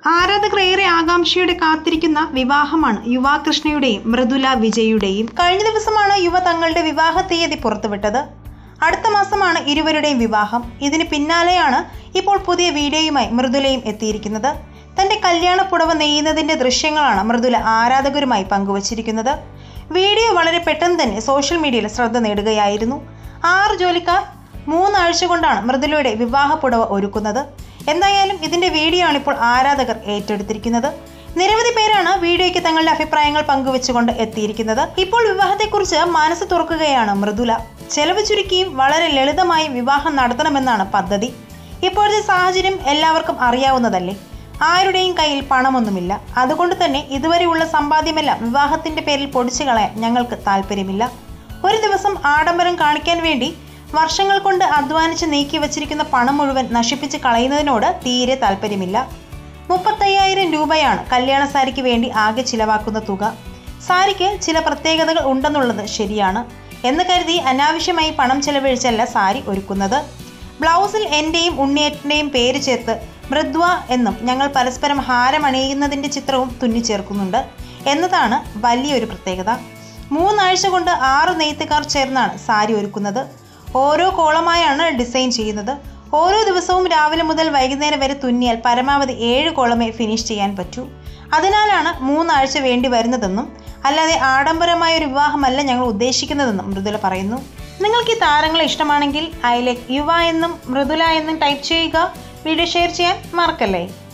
ആരാധകർ ഏറെ ആകാംക്ഷയോടെ കാത്തിരിക്കുന്ന വിവാഹമാണ് യുവാകൃഷ്ണയുടെയും മൃദുല വിജയുടെയും. കഴിഞ്ഞ ദിവസമാണ് യുവ തങ്ങളുടെ വിവാഹ തീയതി പുറത്തുവിട്ടത്. അടുത്ത മാസമാണ് ഇരുവരുടെയും വിവാഹം. ഇതിന് പിന്നാലെയാണ് ഇപ്പോൾ പുതിയ വീഡിയോയുമായി മൃദുലയും എത്തിയിരിക്കുന്നത്. തന്റെ കല്യാണ പുടവ നെയ്യുന്നതിന്റെ ദൃശ്യങ്ങളാണ് മൃദുല ആരാധകരുമായി പങ്കുവച്ചിരിക്കുന്നത്. വീഡിയോ വളരെ പെട്ടെന്ന് തന്നെ സോഷ്യൽ മീഡിയയിൽ ശ്രദ്ധ നേടുകയായിരുന്നു. 6 ജോലിക്കാർ 3 ആഴ്ച കൊണ്ടാണ് മൃദുലയുടെ വിവാഹ പുടവ ഒരുക്കുന്നത്. എന്തായാലും ഇതിന്റെ വീഡിയോ ആണ് ഇപ്പോൾ ആരാധകർ ഏറ്റെടുത്തിരിക്കുന്നത്. നിരവധി പേരാണ് വീഡിയോയ്ക്ക് തങ്ങളുടെ അഭിപ്രായങ്ങൾ പങ്കുവെച്ചുകൊണ്ട് എത്തിയിരിക്കുന്നത്. ഇപ്പോൾ വിവാഹത്തെക്കുറിച്ച് മനസ്സ് തുറക്കുകയാണ് മൃദുല. ചെലവ് ചുരുക്കിയും വളരെ ലളിതമായും വിവാഹം നടത്തണമെന്നാണ് പദ്ധതി. ഇപ്പോഴത്തെ സാഹചര്യം എല്ലാവർക്കും അറിയാവുന്നതല്ലേ. ആരുടെയും കയ്യിൽ പണമൊന്നുമില്ല. അതുകൊണ്ട് തന്നെ ഇതുവരെയുള്ള സമ്പാദ്യമെല്ലാം വിവാഹത്തിന്റെ പേരിൽ പൊടിച്ചു കളയാൻ ഞങ്ങൾക്ക് താല്പര്യമില്ല. ഒരു ദിവസം ആഡംബരം കാണിക്കാൻ വേണ്ടി വർഷങ്ങൾ കൊണ്ട് അധ്വാനിച്ച് നീക്കി വച്ചിരിക്കുന്ന പണം മുഴുവൻ നശിപ്പിച്ച് കളയുന്നതിനോട് തീരെ താല്പര്യമില്ല. 35,000 രൂപയാണ് കല്യാണ സാരിക്ക് വേണ്ടി ആകെ ചിലവാക്കുന്ന തുക. സാരിക്ക് ചില പ്രത്യേകതകൾ ഉണ്ടെന്നുള്ളത് ശരിയാണ് എന്ന് കരുതി അനാവശ്യമായി പണം ചെലവഴിച്ചല്ല സാരി ഒരുക്കുന്നത്. ബ്ലൗസിൽ എൻ്റെയും ഉണ്ണിയേട്ടൻ്റെയും പേര് ചേർത്ത് മൃദ്വ എന്നും ഞങ്ങൾ പരസ്പരം ഹാരമണിയുന്നതിൻ്റെ ചിത്രവും തുന്നിച്ചേർക്കുന്നുണ്ട് എന്നതാണ് വലിയൊരു പ്രത്യേകത. 3 ആഴ്ച കൊണ്ട് 6 നെയ്ത്തുകാർ ചേർന്നാണ് സാരി ഒരുക്കുന്നത്. ഓരോ കോളമായാണ് ഡിസൈൻ ചെയ്യുന്നത്. ഓരോ ദിവസവും രാവിലെ മുതൽ വൈകുന്നേരം വരെ തുന്നിയാൽ പരമാവധി 7 കോളമേ ഫിനിഷ് ചെയ്യാൻ പറ്റൂ. അതിനാലാണ് 3 ആഴ്ച വേണ്ടി വരുന്നതെന്നും അല്ലാതെ ആഡംബരമായ ഒരു വിവാഹമല്ല ഞങ്ങൾ ഉദ്ദേശിക്കുന്നതെന്നും മൃദുല പറയുന്നു. നിങ്ങൾക്ക് ഈ താരങ്ങളെ ഇഷ്ടമാണെങ്കിൽ ഐ ലൈക്ക് യുവ എന്നും മൃദുല എന്നും ടൈപ്പ് ചെയ്യുക. വീഡിയോ ഷെയർ ചെയ്യാൻ മറക്കല്ലേ.